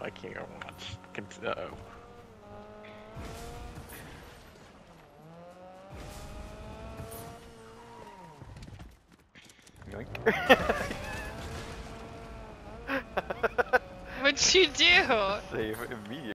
I can't watch. Uh-oh. Yoink. What'd you do? Save immediately.